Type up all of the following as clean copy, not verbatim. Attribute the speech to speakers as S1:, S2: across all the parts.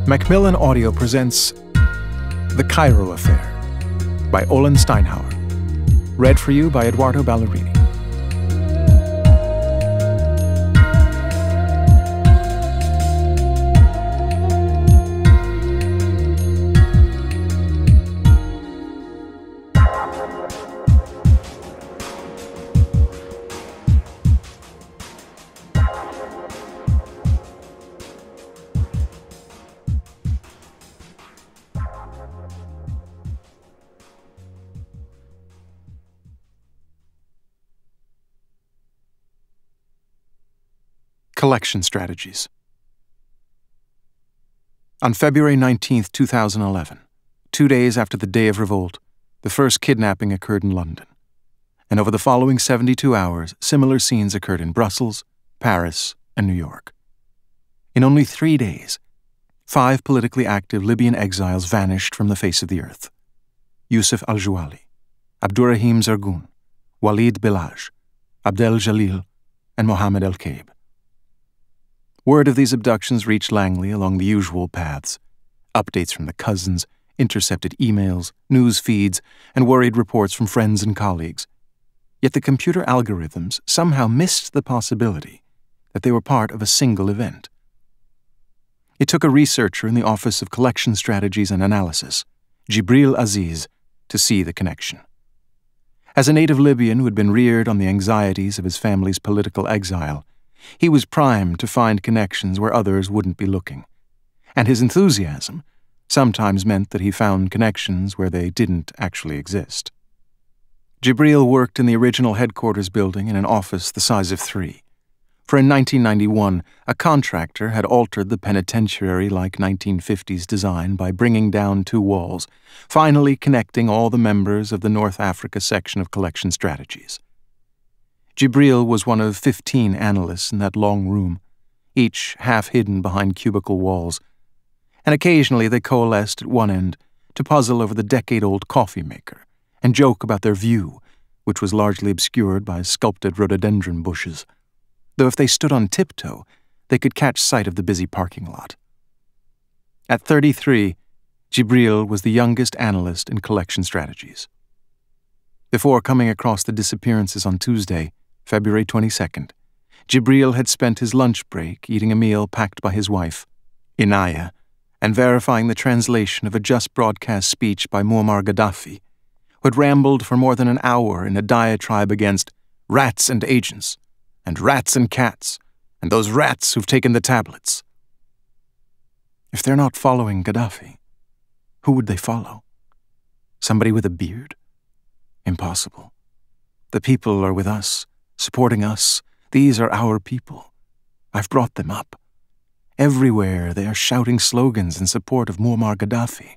S1: Macmillan Audio presents The Cairo Affair by Olen Steinhauer. Read for you by Edoardo Ballerini. Collection Strategies. On February 19, 2011, 2 days after the Day of Revolt, the first kidnapping occurred in London. And over the following 72 hours, similar scenes occurred in Brussels, Paris, and New York. In only 3 days, 5 politically active Libyan exiles vanished from the face of the earth. Yusuf al-Jouali, Abdurrahim Zargoon, Walid Belaj, Abdel Jalil, and Mohammed el-Kaib. Word of these abductions reached Langley along the usual paths: updates from the cousins, intercepted emails, news feeds, and worried reports from friends and colleagues. Yet the computer algorithms somehow missed the possibility that they were part of a single event. It took a researcher in the Office of Collection Strategies and Analysis, Jibril Aziz, to see the connection. As a native Libyan who had been reared on the anxieties of his family's political exile, he was primed to find connections where others wouldn't be looking, and his enthusiasm sometimes meant that he found connections where they didn't actually exist. Jibril worked in the original headquarters building in an office the size of 3, for in 1991 a contractor had altered the penitentiary-like 1950s design by bringing down 2 walls, finally connecting all the members of the North Africa section of Collection Strategies. Jibril was one of 15 analysts in that long room, each half hidden behind cubicle walls, and occasionally they coalesced at one end to puzzle over the decade-old coffee maker and joke about their view, which was largely obscured by sculpted rhododendron bushes, though if they stood on tiptoe, they could catch sight of the busy parking lot. At 33, Jibril was the youngest analyst in Collection Strategies. Before coming across the disappearances on Tuesday, February 22nd, Jibril had spent his lunch break eating a meal packed by his wife, Inaya, and verifying the translation of a just-broadcast speech by Muammar Gaddafi, who had rambled for more than an hour in a diatribe against rats and agents, and rats and cats, and those rats who've taken the tablets. If they're not following Gaddafi, who would they follow? Somebody with a beard? Impossible. The people are with us, supporting us. These are our people. I've brought them up. Everywhere they are shouting slogans in support of Muammar Gaddafi.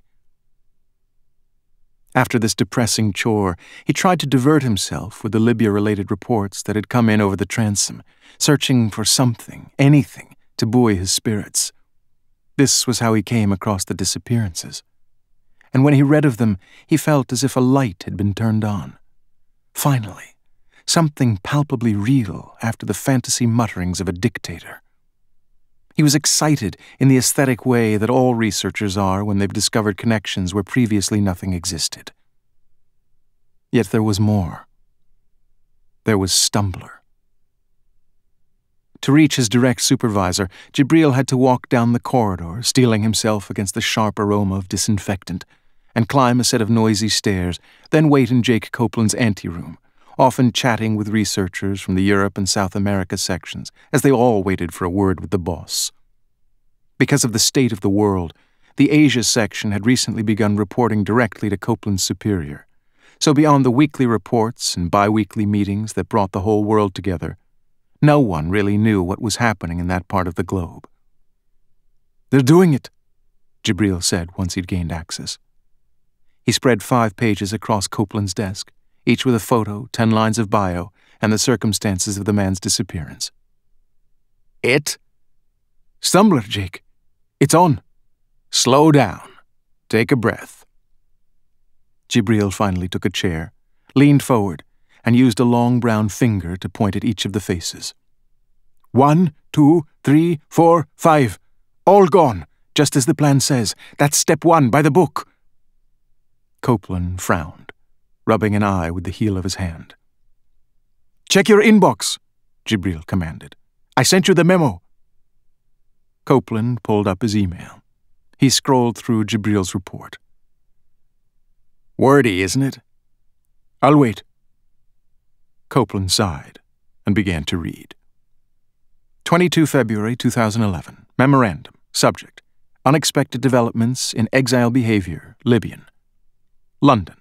S1: After this depressing chore, he tried to divert himself with the Libya-related reports that had come in over the transom, searching for something, anything, to buoy his spirits. This was how he came across the disappearances. And when he read of them, he felt as if a light had been turned on. Finally, something palpably real after the fantasy mutterings of a dictator. He was excited in the aesthetic way that all researchers are when they've discovered connections where previously nothing existed. Yet there was more. There was Stumbler. To reach his direct supervisor, Jibril had to walk down the corridor, steeling himself against the sharp aroma of disinfectant, and climb a set of noisy stairs, then wait in Jake Copeland's anteroom, often chatting with researchers from the Europe and South America sections, as they all waited for a word with the boss. Because of the state of the world, the Asia section had recently begun reporting directly to Copeland's superior, so beyond the weekly reports and bi-weekly meetings that brought the whole world together, no one really knew what was happening in that part of the globe. "They're doing it," Jibril said once he'd gained access. He spread 5 pages across Copeland's desk, each with a photo, 10 lines of bio, and the circumstances of the man's disappearance. "It? Stumbler, Jake. It's on. Slow down. Take a breath." Jibril finally took a chair, leaned forward, and used a long brown finger to point at each of the faces. 1, 2, 3, 4, 5. All gone. just as the plan says. That's step 1, by the book. Copeland frowned, rubbing an eye with the heel of his hand. Check your inbox, Jibril commanded. I sent you the memo. Copeland pulled up his email. He scrolled through Jibril's report. Wordy, isn't it? I'll wait. Copeland sighed and began to read. 22 February 2011. Memorandum. Subject: Unexpected developments in exile behavior, Libyan. London.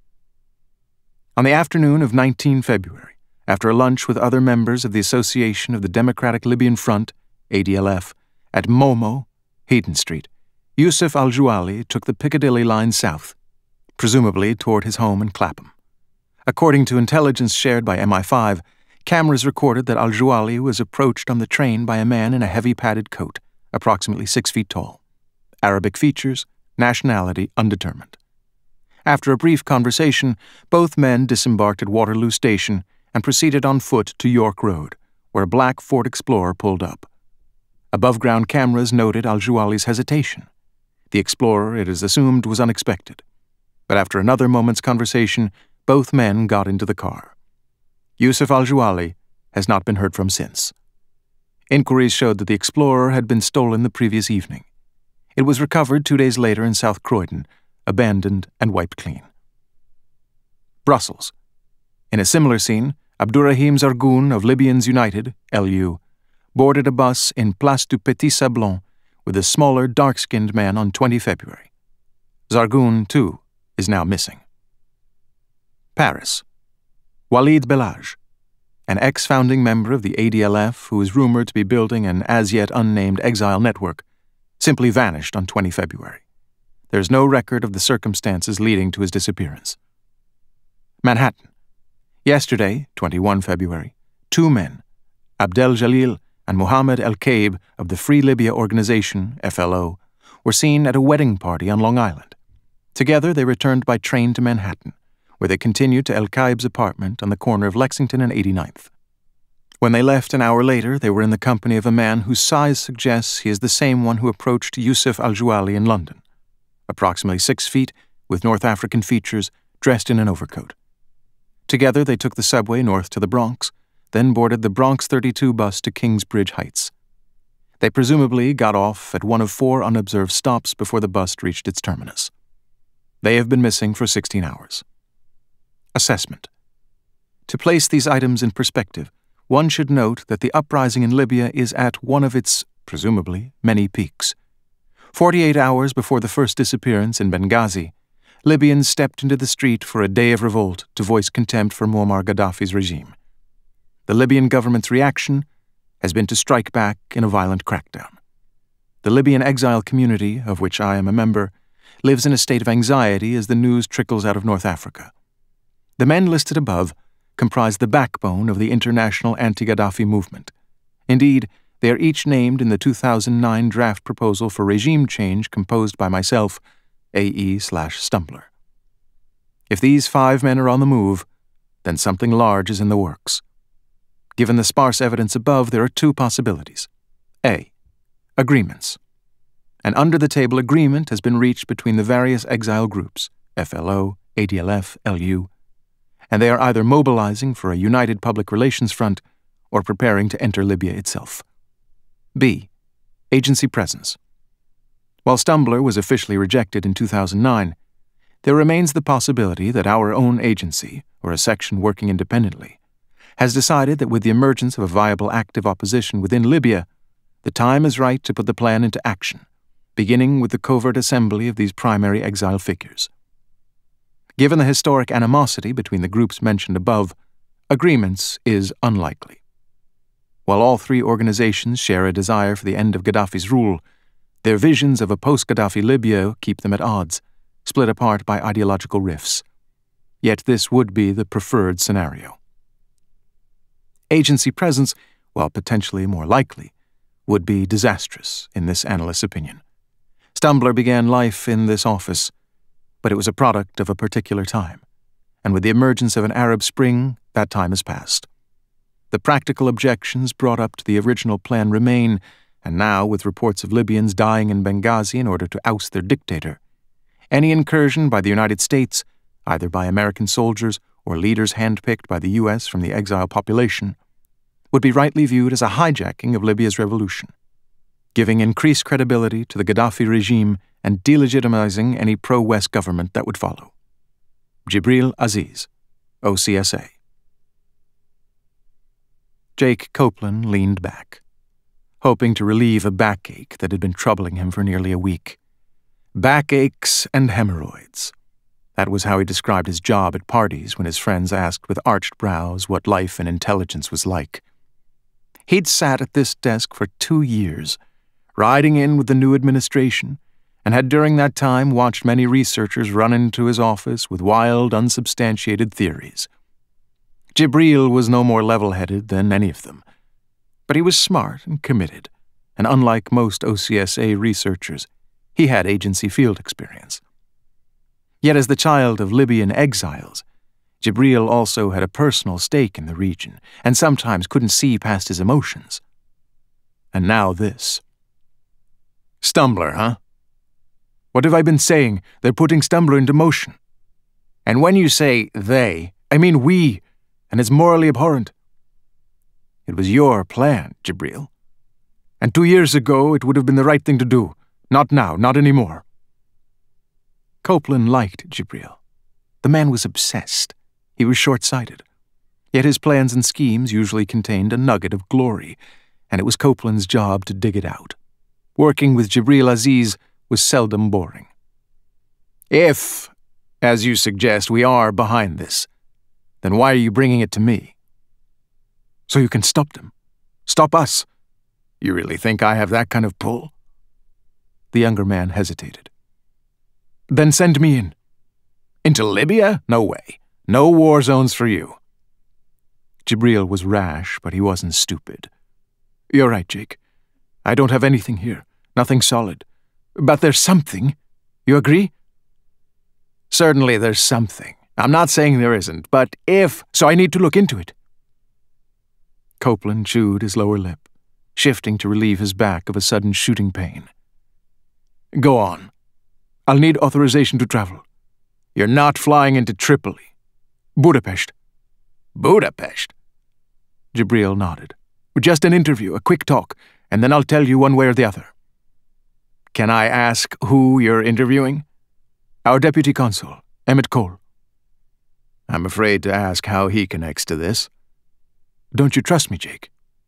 S1: On the afternoon of 19 February, after a lunch with other members of the Association of the Democratic Libyan Front, ADLF, at Momo, Heaton Street, Yusuf al-Juali took the Piccadilly line south, presumably toward his home in Clapham. According to intelligence shared by MI5, cameras recorded that al-Juali was approached on the train by a man in a heavy padded coat, approximately 6 feet tall. Arabic features, nationality undetermined. After a brief conversation, both men disembarked at Waterloo Station and proceeded on foot to York Road, where a black Ford Explorer pulled up. Above-ground cameras noted al-Juali's hesitation. The Explorer, it is assumed, was unexpected. But after another moment's conversation, both men got into the car. Yusuf al-Juali has not been heard from since. Inquiries showed that the Explorer had been stolen the previous evening. It was recovered 2 days later in South Croydon, abandoned and wiped clean. Brussels. In a similar scene, Abdurrahim Zargoon of Libyans United, LU, boarded a bus in Place du Petit Sablon with a smaller, dark-skinned man on 20 February. Zargoon, too, is now missing. Paris. Walid Belage, an ex-founding member of the ADLF who is rumored to be building an as-yet unnamed exile network, simply vanished on 20 February. There is no record of the circumstances leading to his disappearance. Manhattan. Yesterday, 21 February, 2 men, Abdel Jalil and Mohammed El-Kaib of the Free Libya Organization, FLO, were seen at a wedding party on Long Island. Together, they returned by train to Manhattan, where they continued to El-Kaib's apartment on the corner of Lexington and 89th. When they left an hour later, they were in the company of a man whose size suggests he is the same one who approached Yusuf al-Juali in London. Approximately 6 feet, with North African features, dressed in an overcoat. Together, they took the subway north to the Bronx, then boarded the Bronx 32 bus to Kingsbridge Heights. They presumably got off at one of 4 unobserved stops before the bus reached its terminus. They have been missing for 16 hours. Assessment. To place these items in perspective, one should note that the uprising in Libya is at one of its, presumably, many peaks. 48 hours before the first disappearance in Benghazi, Libyans stepped into the street for a day of revolt to voice contempt for Muammar Gaddafi's regime. The Libyan government's reaction has been to strike back in a violent crackdown. The Libyan exile community, of which I am a member, lives in a state of anxiety as the news trickles out of North Africa. The men listed above comprise the backbone of the international anti-Gaddafi movement. Indeed, they are each named in the 2009 draft proposal for regime change composed by myself, AE/Stumbler. If these 5 men are on the move, then something large is in the works. Given the sparse evidence above, there are 2 possibilities. A. Agreements. An under-the-table agreement has been reached between the various exile groups, FLO, ADLF, LU, and they are either mobilizing for a united public relations front or preparing to enter Libya itself. B. Agency presence. While Stumbler was officially rejected in 2009, there remains the possibility that our own agency, or a section working independently, has decided that with the emergence of a viable active opposition within Libya, the time is right to put the plan into action, beginning with the covert assembly of these primary exile figures. Given the historic animosity between the groups mentioned above, agreements is unlikely. While all 3 organizations share a desire for the end of Gaddafi's rule, their visions of a post-Gaddafi Libya keep them at odds, split apart by ideological rifts. Yet this would be the preferred scenario. Agency presence, while potentially more likely, would be disastrous, in this analyst's opinion. Stumbler began life in this office, but it was a product of a particular time, and with the emergence of an Arab Spring, that time has passed. The practical objections brought up to the original plan remain, and now with reports of Libyans dying in Benghazi in order to oust their dictator, any incursion by the United States, either by American soldiers or leaders handpicked by the U.S. from the exile population, would be rightly viewed as a hijacking of Libya's revolution, giving increased credibility to the Gaddafi regime and delegitimizing any pro-West government that would follow. Jibril Aziz, OCSA. Jake Copeland leaned back, hoping to relieve a backache that had been troubling him for nearly a week. Backaches and hemorrhoids. That was how he described his job at parties when his friends asked with arched brows what life in intelligence was like. He'd sat at this desk for 2 years, riding in with the new administration, and had during that time watched many researchers run into his office with wild, unsubstantiated theories. Jibril was no more level-headed than any of them, but he was smart and committed, and unlike most OCSA researchers, he had agency field experience. Yet as the child of Libyan exiles, Jibril also had a personal stake in the region, and sometimes couldn't see past his emotions. And now this. Stumbler, huh? What have I been saying? They're putting Stumbler into motion. And when you say they, I mean we, and it's morally abhorrent. It was your plan, Jibril. And 2 years ago it would have been the right thing to do. Not now, not anymore. Copeland liked Jibril. The man was obsessed. He was short-sighted. Yet his plans and schemes usually contained a nugget of glory, and it was Copeland's job to dig it out. Working with Jibril Aziz was seldom boring. If, as you suggest, we are behind this, then why are you bringing it to me? So you can stop them. Stop us. You really think I have that kind of pull? The younger man hesitated. Then send me in. Into Libya? No way. No war zones for you. Jibril was rash, but he wasn't stupid. You're right, Jake. I don't have anything here. Nothing solid. But there's something. You agree? Certainly there's something. I'm not saying there isn't, but if, so I need to look into it. Copeland chewed his lower lip, shifting to relieve his back of a sudden shooting pain. Go on. I'll need authorization to travel. You're not flying into Tripoli. Budapest. Budapest? Jibril nodded. Just an interview, a quick talk, and then I'll tell you one way or the other. Can I ask who you're interviewing? Our deputy consul, Emmett Cole. I'm afraid to ask how he connects to this. Don't you trust me, Jake?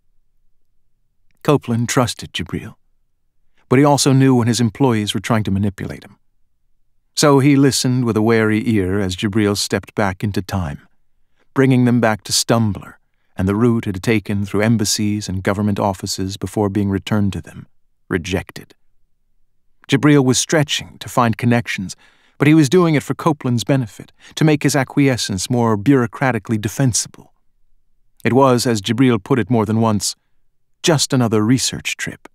S1: Copeland trusted Jibril, but he also knew when his employees were trying to manipulate him. So he listened with a wary ear as Jibril stepped back into time, bringing them back to Stumbler and the route it had taken through embassies and government offices before being returned to them, rejected. Jibril was stretching to find connections, but he was doing it for Copeland's benefit, to make his acquiescence more bureaucratically defensible. It was, as Jibril put it more than once, just another research trip.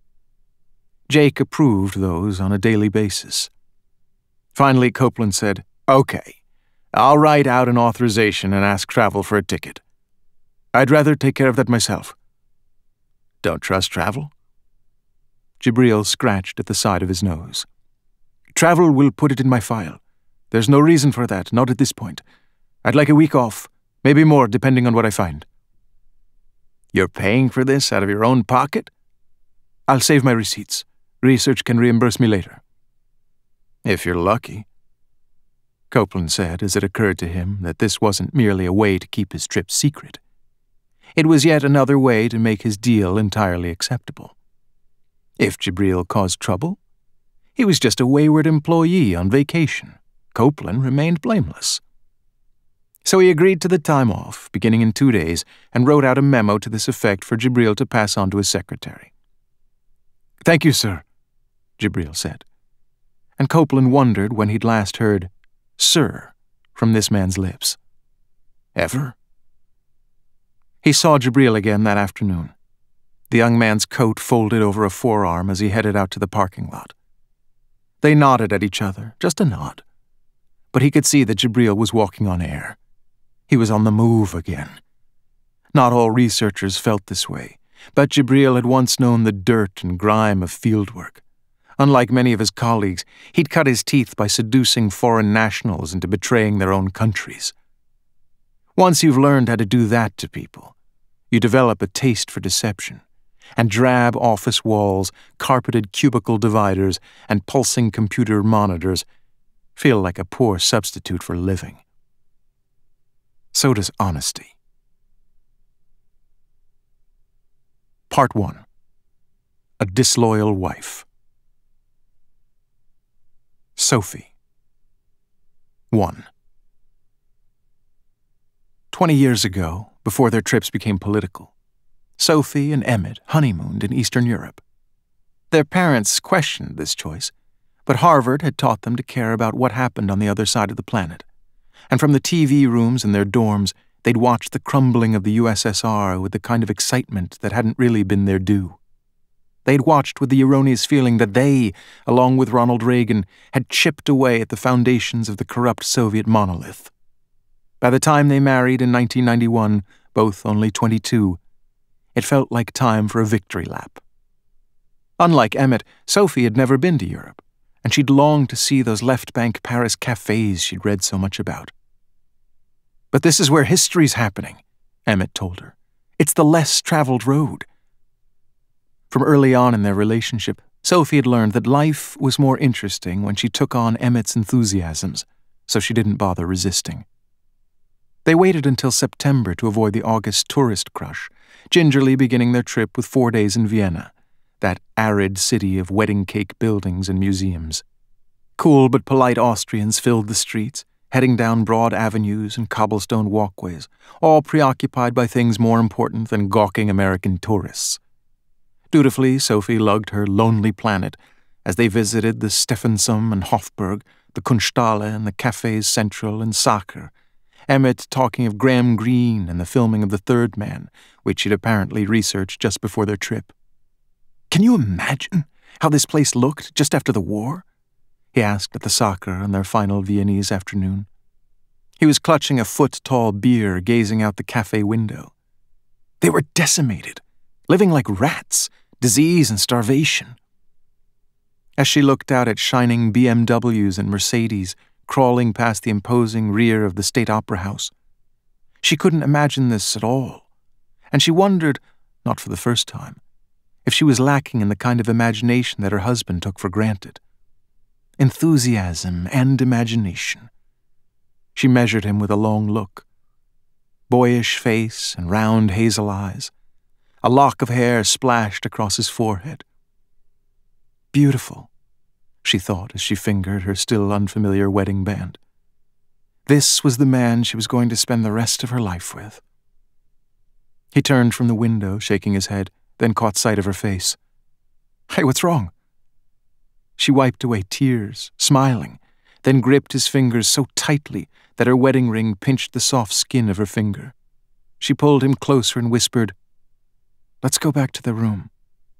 S1: Jake approved those on a daily basis. Finally, Copeland said, Okay, I'll write out an authorization and ask travel for a ticket. I'd rather take care of that myself. Don't trust travel? Jibril scratched at the side of his nose. Travel will put it in my file. There's no reason for that, not at this point. I'd like a week off, maybe more depending on what I find. You're paying for this out of your own pocket? I'll save my receipts. Research can reimburse me later. If you're lucky. Copeland said as it occurred to him that this wasn't merely a way to keep his trip secret. It was yet another way to make his deal entirely acceptable. If Jibril caused trouble, he was just a wayward employee on vacation. Copeland remained blameless. So he agreed to the time off, beginning in 2 days, and wrote out a memo to this effect for Jibril to pass on to his secretary. Thank you, sir, Jibril said. And Copeland wondered when he'd last heard sir from this man's lips. Ever? He saw Jibril again that afternoon, the young man's coat folded over a forearm as he headed out to the parking lot. They nodded at each other, just a nod. But he could see that Jibril was walking on air. He was on the move again. Not all researchers felt this way, But Jibril had once known the dirt and grime of fieldwork. Unlike many of his colleagues, he'd cut his teeth by seducing foreign nationals into betraying their own countries. Once you've learned how to do that to people, you develop a taste for deception, and drab office walls, carpeted cubicle dividers, and pulsing computer monitors feel like a poor substitute for living. So does honesty. Part 1. A Disloyal Wife. Sophie. 1. 20 years ago, before their trips became political, Sophie and Emmett honeymooned in Eastern Europe. Their parents questioned this choice, but Harvard had taught them to care about what happened on the other side of the planet, and from the TV rooms in their dorms, they'd watched the crumbling of the USSR with the kind of excitement that hadn't really been their due. They'd watched with the erroneous feeling that they, along with Ronald Reagan, had chipped away at the foundations of the corrupt Soviet monolith. By the time they married in 1991, both only 22, it felt like time for a victory lap. Unlike Emmett, Sophie had never been to Europe, and she'd longed to see those left-bank Paris cafes she'd read so much about. "But this is where history's happening," Emmett told her. "It's the less-traveled road." From early on in their relationship, Sophie had learned that life was more interesting when she took on Emmett's enthusiasms, so she didn't bother resisting. They waited until September to avoid the August tourist crush, gingerly beginning their trip with 4 days in Vienna, that arid city of wedding cake buildings and museums. Cool but polite Austrians filled the streets, heading down broad avenues and cobblestone walkways, all preoccupied by things more important than gawking American tourists. Dutifully, Sophie lugged her lonely planet as they visited the Stephansdom and Hofburg, the Kunsthalle and the Cafés Central and Sacher, Emmett talking of Graham Greene and the filming of The Third Man, which he'd apparently researched just before their trip. "Can you imagine how this place looked just after the war?" he asked at the Sacher on their final Viennese afternoon. He was clutching a foot-tall beer, gazing out the cafe window. "They were decimated, living like rats, disease and starvation." As she looked out at shining BMWs and Mercedes crawling past the imposing rear of the State Opera House, she couldn't imagine this at all, and she wondered, not for the first time, if she was lacking in the kind of imagination that her husband took for granted. Enthusiasm and imagination. She measured him with a long look. Boyish face and round hazel eyes. A lock of hair splashed across his forehead. Beautiful, she thought as she fingered her still unfamiliar wedding band. This was the man she was going to spend the rest of her life with. He turned from the window, shaking his head, then caught sight of her face. "Hey, what's wrong?" She wiped away tears, smiling, then gripped his fingers so tightly that her wedding ring pinched the soft skin of her finger. She pulled him closer and whispered, "Let's go back to the room."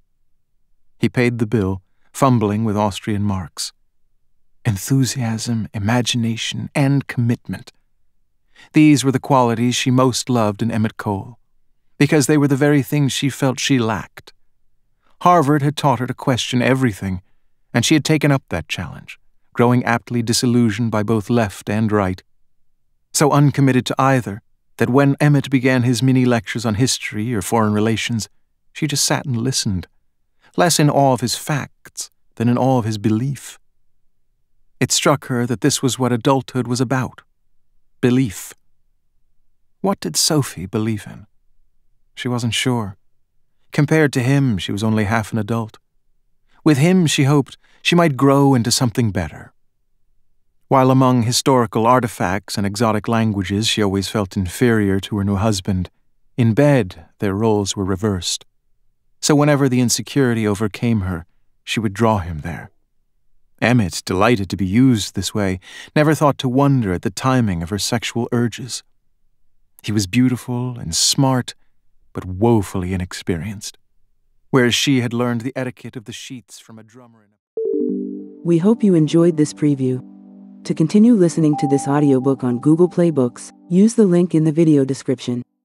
S1: He paid the bill, fumbling with Austrian marks. Enthusiasm, imagination, and commitment. These were the qualities she most loved in Emmett Kohl, because they were the very things she felt she lacked. Harvard had taught her to question everything, and she had taken up that challenge, growing aptly disillusioned by both left and right. So uncommitted to either that when Emmett began his mini-lectures on history or foreign relations, she just sat and listened, less in awe of his facts than in awe of his belief. It struck her that this was what adulthood was about. Belief. What did Sophie believe in? She wasn't sure. Compared to him, she was only half an adult. With him, she hoped, she might grow into something better. While among historical artifacts and exotic languages she always felt inferior to her new husband, in bed their roles were reversed. So whenever the insecurity overcame her, she would draw him there. Emmett, delighted to be used this way, never thought to wonder at the timing of her sexual urges. He was beautiful and smart, but woefully inexperienced, whereas she had learned the etiquette of the sheets from a drummer in a...
S2: We hope you enjoyed this preview. To continue listening to this audiobook on Google Play Books, use the link in the video description.